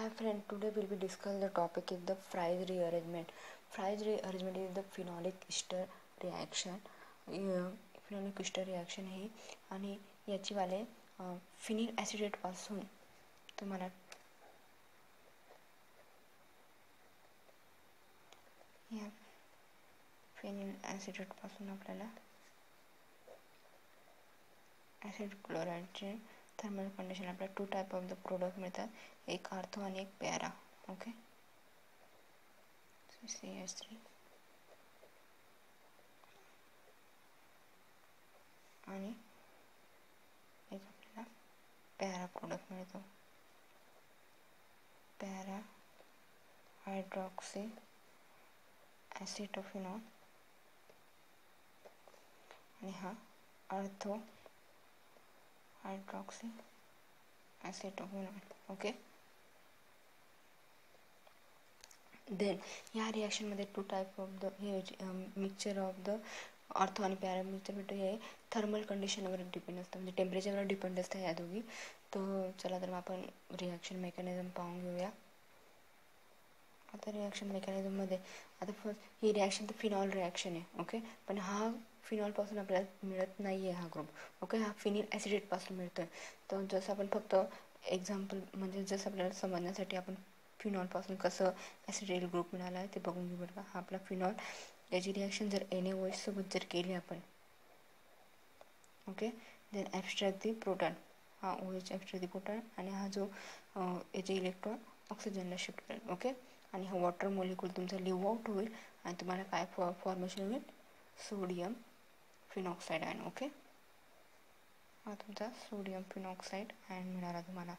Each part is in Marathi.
Hi friend, today we'll be discuss the topic is the Fries rearrangement. Fries rearrangement is the phenolic ester reaction. Phenolic ester reaction ही आणि याची वाले फिनिल ॲसिडेट पासून तुम्हाला या फिनिल ॲसिडेट पासून आपल्याला ॲसिड क्लोराइडचे थर्मल कंडिशन आपल्याला two type of the product मिळतात, एक आर्थो आणि एक पॅरा. ओके, CH3 आणि एक आपल्याला पॅरा प्रोडक्ट मिळतो, पॅरा हायड्रॉक्सी acetophenon आणि हा ortho hydroxy acetophenon. Okay, then या रिॲक्शनमध्ये टू टाइप ऑफ द हे मिक्सचर ऑफ द ऑर्थो आणि पॅरा मिक्सचर भेटतो. हे थर्मल कंडिशनवर डिपेंड असतं, म्हणजे टेम्परेचरवर डिपेंड असतं या दोघी. तर चला तर आपण रिॲक्शन मेकॅनिझम पाहून घेऊया. आता रिॲक्शन मेकॅनिझममध्ये आता फर्स्ट ही रिॲक्शन तर फिनॉल रिॲक्शन आहे. ओके, पण हा फिनॉलपासून आपल्याला मिळत नाही आहे हा ग्रुप. ओके, हा फिनिल ॲसिडेटपासून मिळतो आहे. तर जसं आपण फक्त एक्झाम्पल म्हणजे जसं आपल्याला समजण्यासाठी आपण फिनॉलपासून कसं ॲसिडेट ग्रुप मिळाला आहे ते बघून घेऊ बरं का. हा आपला फिनॉल, याची रिॲक्शन जर NaOH सोबत जर केली आपण, okay, then abstract the proton, हा OH ॲब्स्ट्रॅक्ट दी प्रोटॉन आणि हा जो याचे इलेक्ट्रॉन ऑक्सिजनला शिफ्ट करेल. ओके, आणि हा वॉटर मॉलिक्यूल तुमचा लिव्ह आउट होईल आणि तुम्हाला काय फॉर्मेशन होईल, सोडियम फिनॉक्साईड आयन. ओके, हा तुमचा सोडियम फिनॉक्साईड आयन मिळाला तुम्हाला.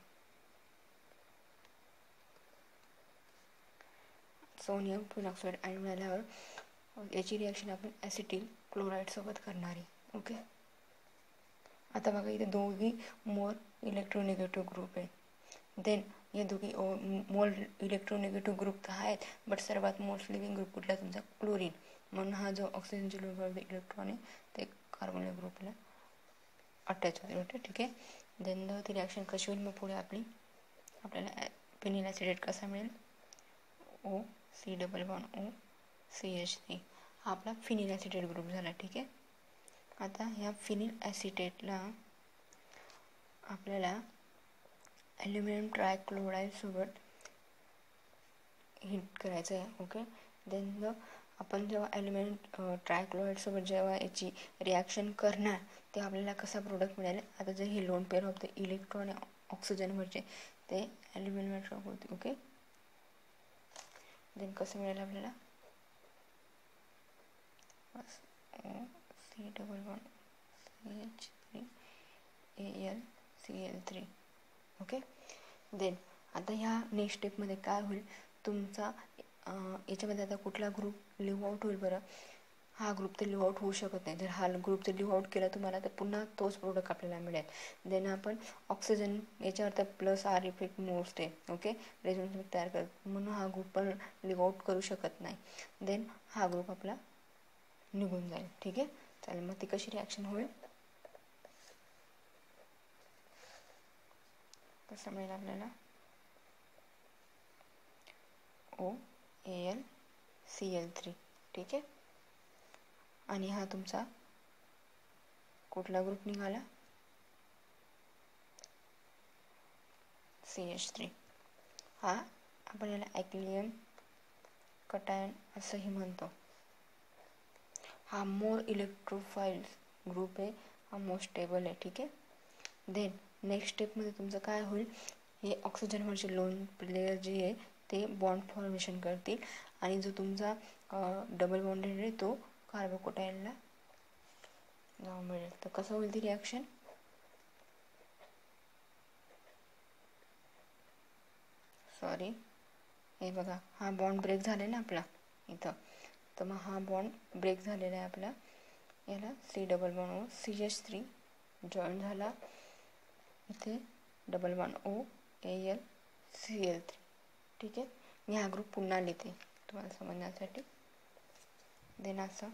सोडियम फिनॉक्साईड आयन मिळाल्यावर याची रिॲक्शन आपण ॲसिटिल क्लोराईड सोबत करणार आहे. ओके, आता बघा इथे दोघी मोर इलेक्ट्रोनिगेटिव्ह ग्रुप आहे. देन या दोघी मोल इलेक्ट्रोनिगेटिव्ह ग्रुप तर आहेत, बट सर्वात मोस्ट लिव्हिंग ग्रुप कुठला तुमचा, क्लोरीन. म्हणून हा जो ऑक्सिजनचे इलेक्ट्रॉन आहे ते कार्बन ग्रुपला अटॅच होते. ओके, ठीक आहे. देन ती रिॲक्शन कशी होईल मग पुढे आपल्याला फिनिल ॲसिडेट कसा मिळेल, OC⁻OCH3, हा आपला फिनिल ॲसिडेट ग्रुप झाला. ठीक आहे. आता ह्या फिनिल ॲसिटेटला आपल्याला ॲल्युमिनियम ट्रायक्लोराईड सोबत हिट करायचं आहे. ओके, देन आपण जेव्हा ॲल्युमिनियम ट्रायक्लोराईड सोबत जेव्हा याची रिॲक्शन करणार तेव्हा आपल्याला कसा प्रोडक्ट मिळाले. आता जर हे lone pair of the electron ऑक्सिजनवरचे ते ॲल्युमिनियम होते. ओके, देन कसं मिळेल आपल्याला, OC⁻CH3AlCl3. ओके, देन आता ह्या नेक्स्ट स्टेपमध्ये काय होईल तुमचा, याच्यामध्ये आता कुठला ग्रुप लिव्ह आउट होईल बरं. हा ग्रुप तर लिव्ह आउट होऊ शकत नाही. जर हा ग्रुप जर लिव्ह आउट केला तुम्हाला तर पुन्हा तोच प्रोडक्ट आपल्याला मिळेल. देन आपण ऑक्सिजन याच्यावर तर प्लस R इफेक्ट मोस्ट आहे. ओके, रेझोनन्स तयार करत, म्हणून हा ग्रुप पण लिव्ह आउट करू शकत नाही. देन हा ग्रुप आपला निघून जाईल. ठीक आहे, चालेल. मग ती कशी रिॲक्शन होईल, कसं मिळेल आपल्याला, OAlCl3. ठीक आहे, आणि हा तुमचा कुठला ग्रुप निघाला, CH3. हा आपण याला ॲक्लियन कटायन असंही म्हणतो. हा मोर इलेक्ट्रोफाइल ग्रुप आहे, हा मोस्ट स्टेबल आहे. ठीक आहे. देन नेक्स्ट स्टेपमध्ये तुमचं काय होईल, हे ऑक्सिजनवरचे लोन प्लेयर जे आहे ते बॉन्ड फॉर्मेशन करतील आणि जो तुमचा डबल बॉन्डेड आहे तो कार्बोकटायनला जाऊन मिळेल. तर कसं होईल ती रिॲक्शन, सॉरी, हे बघा हा बॉन्ड ब्रेक झाला ना आपला इथं, तर मग हा बॉन्ड ब्रेक झालेला आहे आपला, याला C⁻CH3 जॉईन झाला इथे डबल बॉन्ड OAlCl3. ठीक आहे, मी हा ग्रुप पुन्हा लिहिते तुम्हाला समजण्यासाठी. देन असं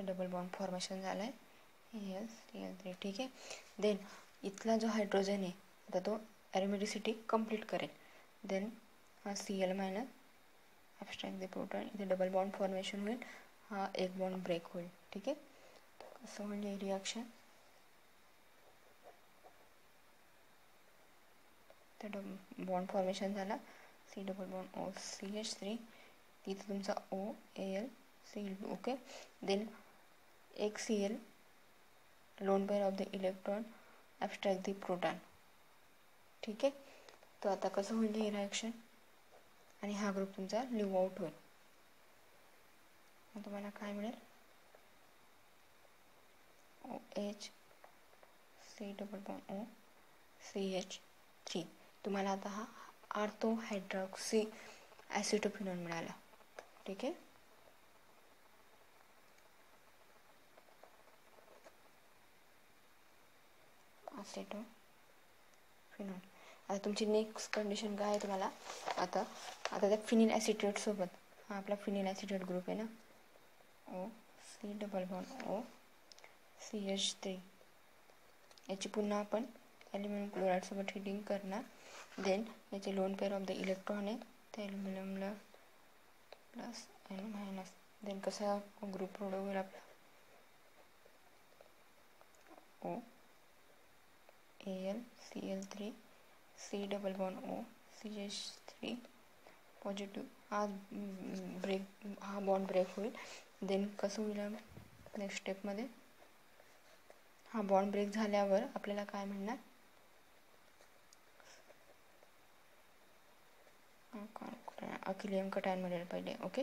डबल बॉन्ड फॉर्मेशन झालं आहे Cl3, ठीक आहे. देन इथला जो हायड्रोजन आहे आता तो ॲरोमॅटिसिटी कंप्लीट करेल. देन हा Cl minus abstract the proton, इथे डबल बॉन्ड फॉर्मेशन होईल, हा एक बॉन्ड ब्रेक होईल, ठीक आहे. असं म्हणजे रिॲक्शन तर बॉन्ड फॉर्मेशन झाला C डबल बॉन्ड OCH3, तिथे तुमचा OAlCl2, ओके. देन एक Cl lone pair of the electron abstract the proton, ठीक आहे. तर आता कसं होईल हे रिॲक्शन आणि हा ग्रुप तुमचा लिव्ह आउट होईल. मग तुम्हाला काय मिळेल OH C double bond OCH3. तुम्हाला आता हा आर्थो हायड्रॉक्सी ॲसिटोफिनॉल मिळाला, ठीक आहे. acetonol. आता तुमची नेक्स्ट कंडिशन काय आहे तुम्हाला आता त्या फिनिल ॲसिटेट सोबत, हा आपला फिनिल ॲसिटेट ग्रुप आहे ना, OC डबल बॉन्ड OCH3, याची पुन्हा आपण ॲल्युमिनियम क्लोराईड सोबत हिटिंग करणार. देन याचे lone pair of the electron आहे त्या ॲल्युमिनियमला प्लस आणि मायनस. देन कसा ग्रुप प्रोडक्ट होईल आपला OAlCl3 C double bond OCH3 positive, हा बॉन्ड ब्रेक होईल. देन कसं होईल नेक्स्ट स्टेपमध्ये, हा बॉन्ड ब्रेक झाल्यावर आपल्याला काय मिळणार अकिलियम कटायन मिळेल पहिले, ओके.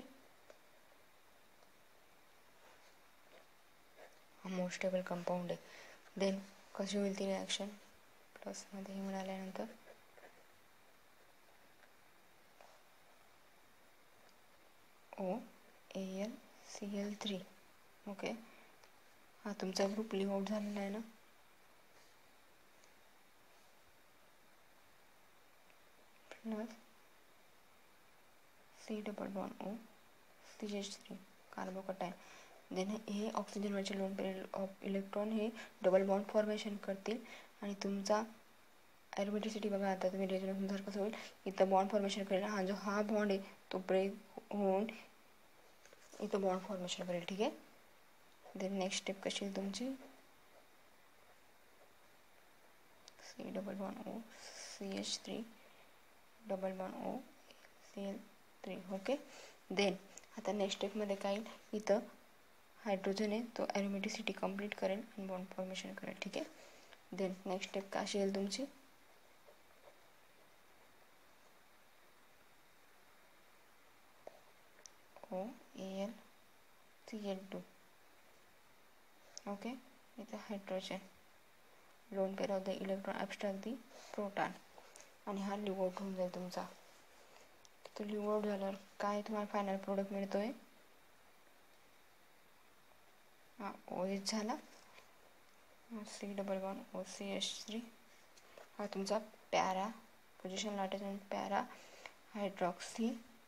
हा मोस्ट स्टेबल कंपाऊंड आहे. देन कशी होईल ती रिॲक्शन, प्लसमध्ये हे मिळाल्यानंतर OAlCl3, ओके. हा तुमचा ग्रुप लिव्ह आउट झालेला आहे ना, plus C double bond OCH3 carbocation. Then हे ऑक्सिजनवरचे लोन पेअर ऑफ इलेक्ट्रॉन हे डबल बॉन्ड फॉर्मेशन करतील आणि तुमचा ॲरोमॅटिसिटी बघा आता तुम्ही रेझोनन्सनुसार कसं होईल, इथं बॉन्ड फॉर्मेशन करेल, हा बॉन्ड आहे तो ब्रेक होऊन इथं बॉन्ड फॉर्मेशन करेल, ठीक आहे. देन नेक्स्ट स्टेप कशी आहे तुमची C double bond OCH3 double bond OCl3, okay. Then आता नेक्स्ट स्टेपमध्ये काय येईल, इथं हायड्रोजन आहे तो ॲरोमॅटिसिटी कंप्लीट करेल आणि बॉन्ड फॉर्मेशन करेल, ठीक आहे. देन नेक्स्ट स्टेप कशी येईल तुमची OAlCl2, ओके. इथं hydrogen lone pair of the electron abstract the proton आणि हा लिव्ह आउट होऊन जाईल तुमचा. तो लिव्ह आउट झाल्यावर काय तुम्हाला फायनल प्रोडक्ट मिळतोय, हा OH झाला, C डबल बॉन्ड OCH3, हा तुमचा पॅरा पोझिशन लाटेशन पॅरा हायड्रॉक्सी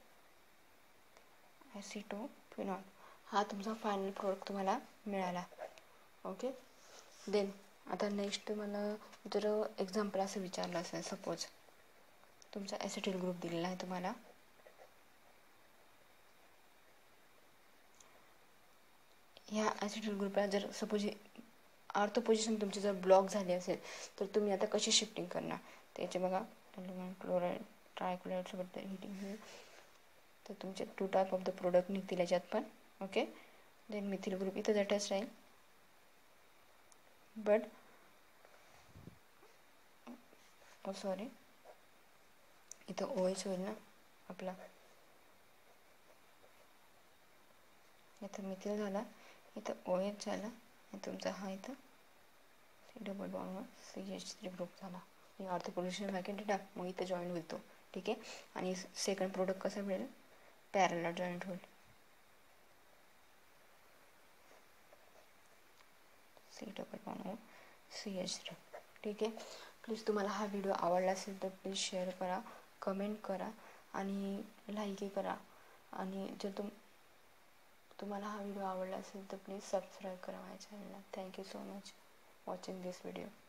ॲसिटोफिनॉल, हा तुमचा फायनल प्रोडक्ट तुम्हाला मिळाला, ओके. देन आता नेक्स्ट तुम्हाला जर एक्झाम्पल असं विचारलं असेल, सपोज तुमचा ॲसिटिल ग्रुप दिलेला आहे तुम्हाला, ह्या ॲसिटिल ग्रुपला जर सपोज आर्थो पोझिशन तुमची जर ब्लॉक झाली असेल तर तुम्ही आता कशी शिफ्टिंग करणार, त्याचे बघा ॲल्युमिनियम क्लोराईड ट्रायक्लोराईड सोबत हिटिंग होईल तर तुमचे 2 टाईप ऑफ द प्रोडक्ट निघतील याच्यात पण, ओके. देन मिथिल ग्रुप इथं अटॅच राहील, बट सॉरी इथं OH होईल ना आपला, इथं मिथिल झाला, इथं OH झाला आणि तुमचा हा इथं C double bond CH3 group झाला. आर्थो पोझिशन वॅकंट आहे, मग इथं जॉईन होईल तो, ठीक आहे. आणि सेकंड प्रोडक्ट कसं मिळेल, पॅरलल जॉईंट होईल, C डबल बॉन्ड CH3, ठीक आहे. प्लीज तुम्हाला हा व्हिडिओ आवडला असेल तर प्लीज शेअर करा, कमेंट करा आणि लाईकही करा. आणि जर तुम्हाला हा व्हिडिओ आवडला असेल तर प्लीज सबस्क्राईब करा माझ्या चॅनलला. Thank you so much watching this video.